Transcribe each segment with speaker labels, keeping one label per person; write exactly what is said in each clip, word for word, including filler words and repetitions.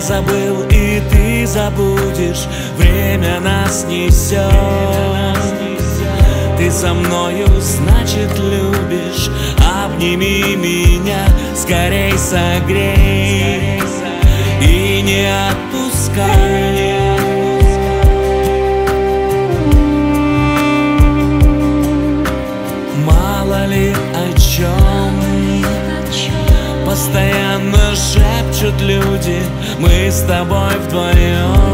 Speaker 1: забыл, и ты забудешь. Время нас несет. Ты со мною, значит, любишь. Обними меня, скорей согрей и не отпускай. Мало ли о чем постоянно шепчут люди. Мы с тобой вдвоем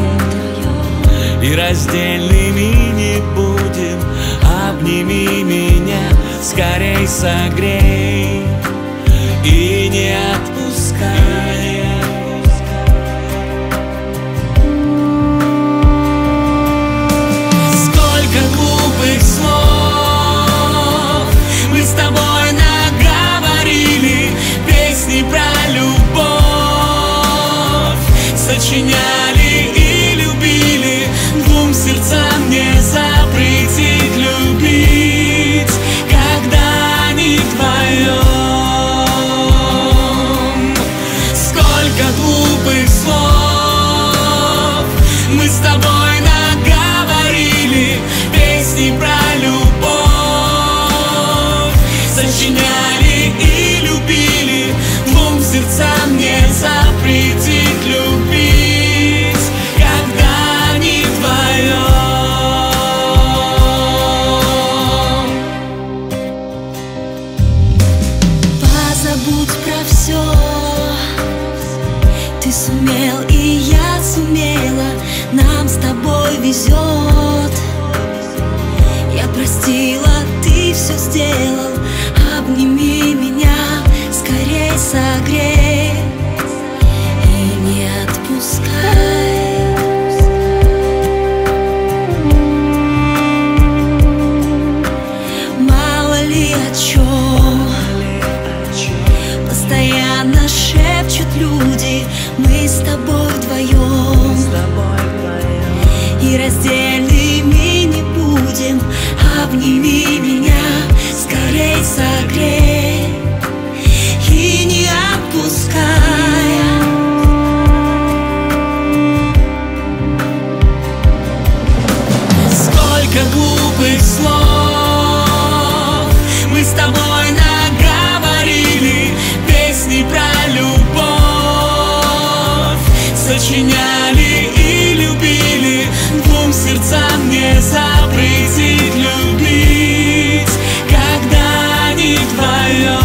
Speaker 1: и раздельными не будем. Обними меня, скорей согрей и не отпускай. Сколько глупых слов мы с тобой наговорили, песни про любовь сочиняли и любили. Двум сердцам не запретить любить, когда не вдвоем. Сколько глупых слов мы с тобой наговорили, песни про любовь сочиняли и любили. Двум сердцам не запретить любить, когда не вдвоем.
Speaker 2: Позабудь про все, ты сумел, и я сумела. Нам с тобой везет. Я простила, ты все сделал. Обними меня, скорей согрей и не отпускай. Мало ли о чем постоянно шепчут люди. Мы с тобой вдвоем и раздельными не будем. Обними меня, скорей согрей и не отпускай.
Speaker 1: Сколько глупых слов мы с тобой наговорили, песни про любовь сочиняли и любили. Двум сердцам не запретить любить, когда не вдвоем.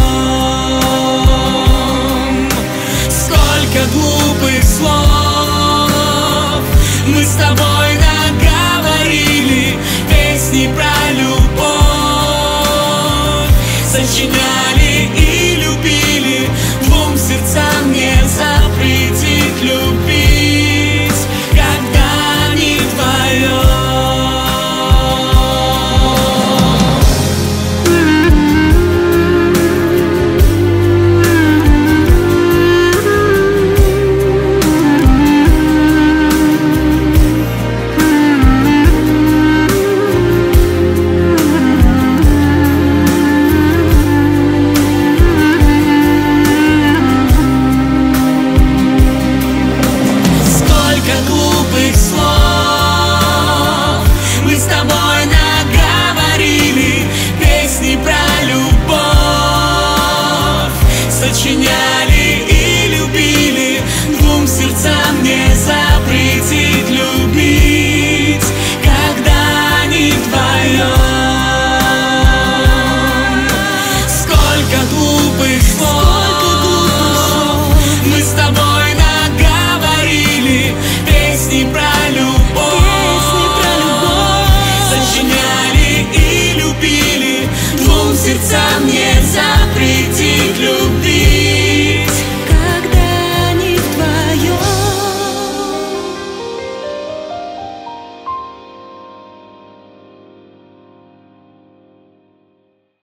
Speaker 1: Сколько глупых слов мы с тобой